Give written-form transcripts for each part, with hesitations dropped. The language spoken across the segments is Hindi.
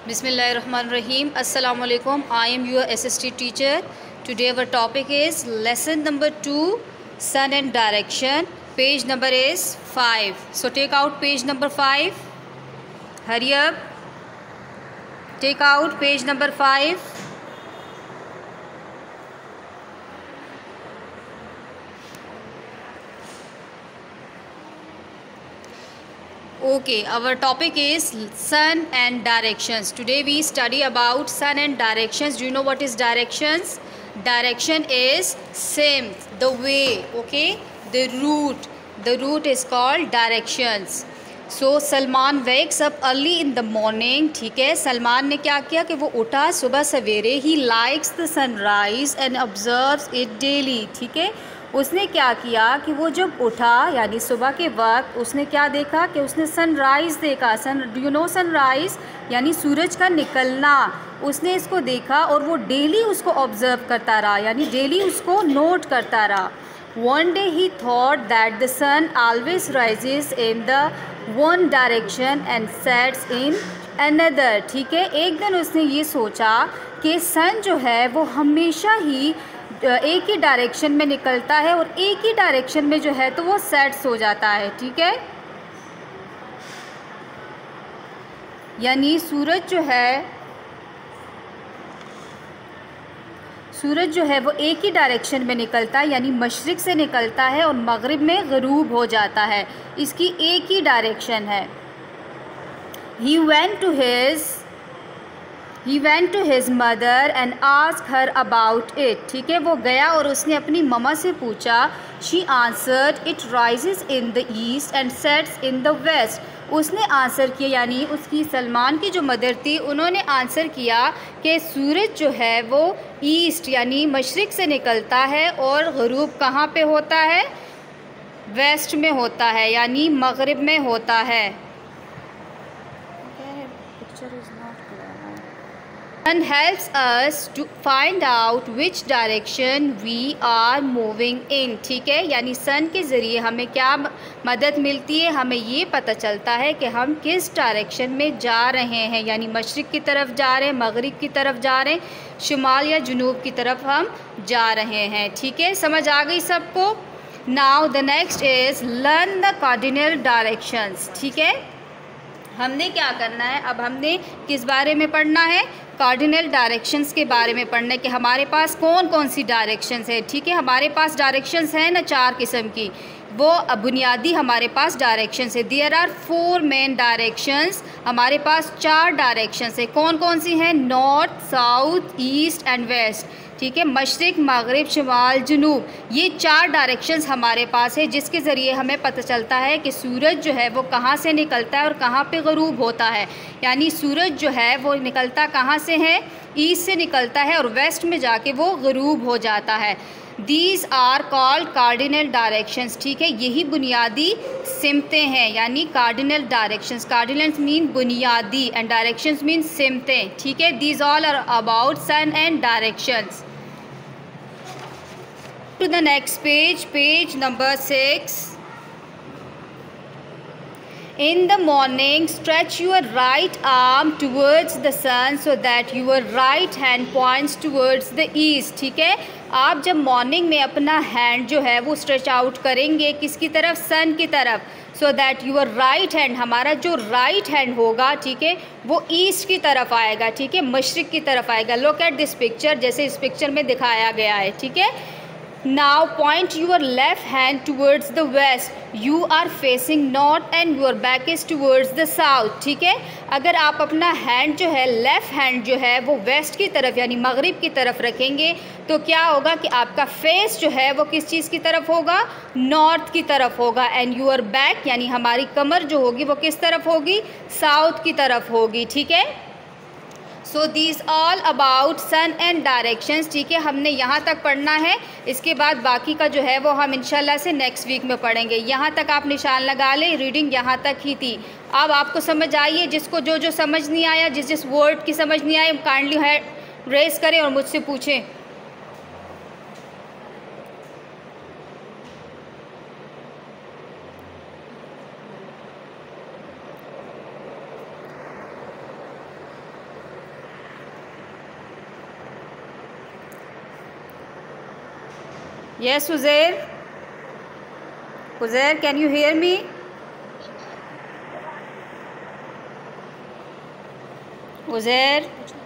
Bismillahirrahmanirrahim. Assalamu alaikum. I am your SST teacher. Today our topic is lesson number 2, sun and direction. Page number is 5. So take out page number 5. Hurry up. Take out page number 5. Okay, our topic is sun and directions. Today we study about sun and directions. Do you know what is directions? Direction is same, the way, okay, the route. The route is called directions. So Salman wakes up early in the morning. ठीक है, सलमान ने क्या किया कि वो उठा सुबह सवेरे. He likes the sunrise and observes it daily. ठीक है, उसने क्या किया कि वो जब उठा यानी सुबह के वक्त उसने क्या देखा कि उसने सनराइज़ देखा. डू यू नो सनराइज़ यानी सूरज का निकलना. उसने इसको देखा और वो डेली उसको ऑब्ज़र्व करता रहा यानी डेली उसको नोट करता रहा. One day he thought that the sun always rises in the one direction and sets in another. ठीक है, एक दिन उसने ये सोचा कि सन जो है वो हमेशा ही एक ही डायरेक्शन में निकलता है और एक ही डायरेक्शन में जो है तो वो सेट्स हो जाता है. ठीक है, यानी सूरज जो है वो एक ही डायरेक्शन में निकलता है यानी मशरिक़ से निकलता है और मगरिब में ग़रूब हो जाता है. इसकी एक ही डायरेक्शन है. He went to his mother and asked her about it. ठीक है, वो गया और उसने अपनी मम्मा से पूछा. She answered, it rises in the east and sets in the west. उसने आंसर किया यानी उसकी सलमान की जो मदर थी उन्होंने आंसर किया कि सूरज जो है वो ईस्ट यानी मशरिक़ से निकलता है और ग़रूब कहाँ पे होता है? वेस्ट में होता है यानी मगरिब में होता है. Sun helps us to find out which direction we are moving in. ठीक है, यानी सन के ज़रिए हमें क्या मदद मिलती है? हमें ये पता चलता है कि हम किस डायरेक्शन में जा रहे हैं यानी मशरिक़ की तरफ जा रहे हैं, मगरिब की तरफ जा रहे हैं, शुमाल या जुनूब की तरफ हम जा रहे हैं. ठीक है, समझ आ गई सबको? Now the next is learn the cardinal directions. ठीक है, हमने क्या करना है? अब हमने किस बारे में पढ़ना है? कार्डिनल डायरेक्शंस के बारे में पढ़ना है कि हमारे पास कौन कौन सी डायरेक्शंस है. ठीक है, हमारे पास डायरेक्शंस हैं ना 4 किस्म की. वो बुनियादी हमारे पास डायरेक्शंस है. There are 4 main directions. हमारे पास 4 डायरेक्शंस है. कौन कौन सी हैं? North, south, east and west. ठीक है, मशरिक़, मगरिब, शुमाल, जुनूब, ये 4 डायरेक्शंस हमारे पास है जिसके ज़रिए हमें पता चलता है कि सूरज जो है वो कहाँ से निकलता है और कहाँ पे ग़रूब होता है. यानी सूरज जो है वो निकलता कहाँ से है? ईस्ट से निकलता है और वेस्ट में जाके वो ग़रूब हो जाता है. These are called cardinal directions. ठीक है, यही बुनियादी सिमतें हैं यानी कार्डिनल डायरेक्शंस. कार्डिनल्स मीन बुनियादी एंड डायरेक्शंस मीन सिमतें. ठीक है, these all are about sun and directions. To the next page, page number 6. In the morning, stretch your right arm towards the sun so that your right hand points towards the east. ठीक है, आप जब मॉर्निंग में अपना हैंड जो है वो स्ट्रेच आउट करेंगे किसकी तरफ? सन की तरफ. So that your right hand, हमारा जो राइट हैंड होगा, ठीक है, वो ईस्ट की तरफ आएगा. ठीक है, मशरिक़ की तरफ आएगा. लुक एट दिस पिक्चर, जैसे इस पिक्चर में दिखाया गया है. ठीक है, now point your left hand towards the west. You are facing north and your back is towards the south. ठीक है, अगर आप अपना हैंड जो है लेफ़्ट हैंड जो है वो वेस्ट की तरफ यानी मगरिब की तरफ रखेंगे तो क्या होगा कि आपका फेस जो है वो किस चीज़ की तरफ होगा? नॉर्थ की तरफ होगा. एंड यूर बैक यानी हमारी कमर जो होगी वो किस तरफ होगी? साउथ की तरफ होगी. ठीक है, so these all about sun and directions. ठीक है, हमने यहाँ तक पढ़ना है. इसके बाद बाकी का जो है वो हम इंशाल्लाह से नेक्स्ट वीक में पढ़ेंगे. यहाँ तक आप निशान लगा लें, रीडिंग यहाँ तक ही थी. अब आपको समझ आइए, जिसको जो समझ नहीं आया, जिस वर्ड की समझ नहीं आई, काइंडली हैंड रेस करें और मुझसे पूछें. Yes, Uzair. Uzair, can you hear me? Uzair.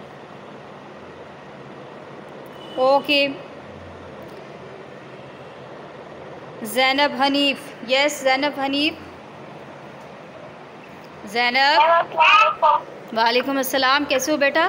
Okay. Zainab Hanif. Yes, Zainab Hanif. Zainab. वालेकुम अस्सलाम, कैसे हो बेटा?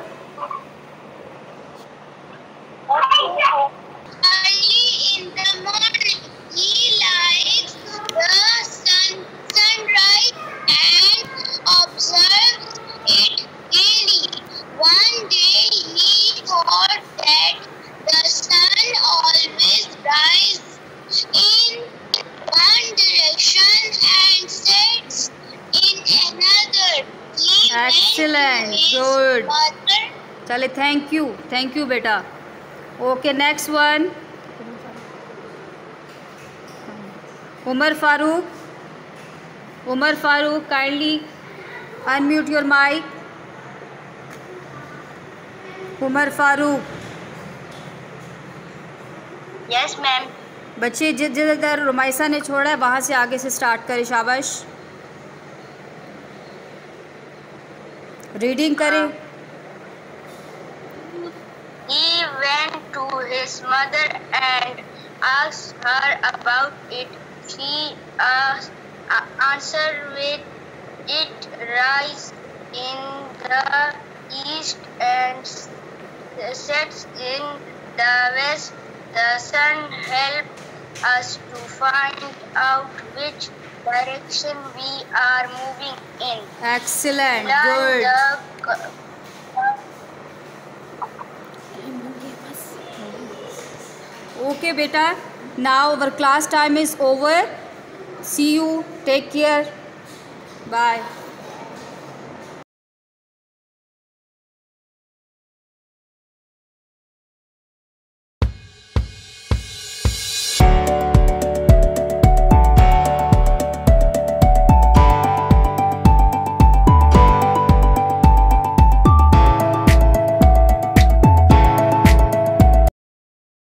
Early in the morning, he likes the sunrise and observes it daily. One day he thought that the sun always rises in one direction and sets in another. He Excellent, went to his good. mother. चले, थैंक यू बेटा. Okay, next one. Umar Farooq, kindly unmute your mic. Umar Farooq. Yes, ma'am. बच्चे जिधर रुमाइसा ने छोड़ा है वहाँ से आगे से स्टार्ट करें. शाबाश, रीडिंग करें. He went to his mother and asked her about it. She answered with it rise in the east and sets in the west. The sun helps us to find out which direction we are moving in. Excellent, Learn good. Okay beta, now our class time is over. See you, take care, bye.